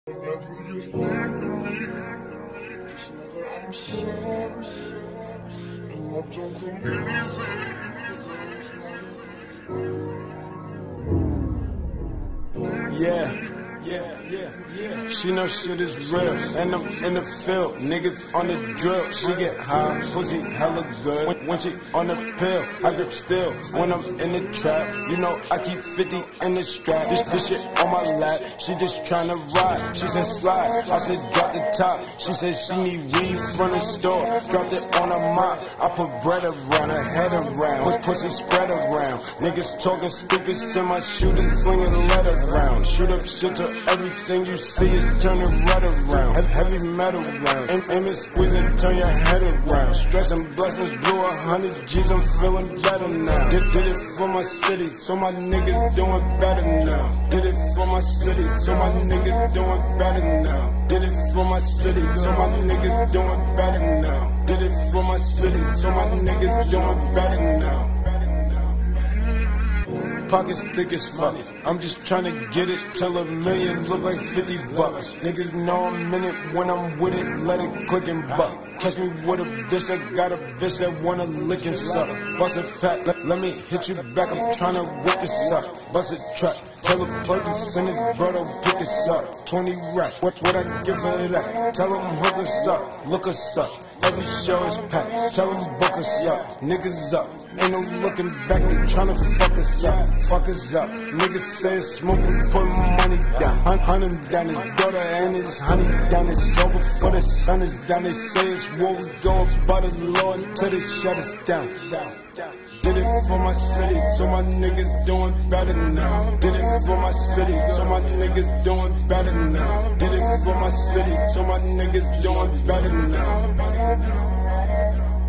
Whenever you reflect on me, just know that I'm sorry. And love don't come easy, Yeah. She know shit is real, and I'm in the field. Niggas on the drill. She get high, pussy hella good. When she on the pill, I grip still. When I'm in the trap, you know I keep 50 in the strap. This shit on my lap. She just tryna ride. She said slide. I said drop the top. She said she need weed from the store. Dropped it on her mop. I put bread around her head around. Pussy spread around. Niggas talking stupid, send my shooters flinging lead around. Shoot up shit till everything you see is turning red around. Heavy metal round. Aim and squeeze and turn your head around. Stress and blessings blew 100 G's, I'm feeling better now. Did it for my city, so my niggas doing better now. Did it for my city, so my niggas doing better now. Did it for my city, so my niggas doing better now. Did it for my city, so my niggas doing better now. Pockets thick as fuck. I'm just tryna get it till a million look like 50 bucks. Niggas know I'm in it when I'm with it, let it click and buck. Catch me with a bitch that got a bitch that wanna lick and suck. Bust a pack, let me hit you back, I'm tryna whip this up. Bust a trap, tell the plug to send his brother, pick this up. 20 racks, what I give for that? Tell him hook us up, look us up. Every show is packed, tell them book us up. Niggas up, ain't no looking back, they tryna fuck us up. Fuck us up, niggas say it's smoke, we put money down. Hunt him down, his daughter and his honey down. It's over for the sun is down. They say it's war, we go about the law until they shut us down. Did it for my city, so my niggas doing better now. Did it for my city, so my niggas doing better now. Did it for my city, so my niggas doing better now.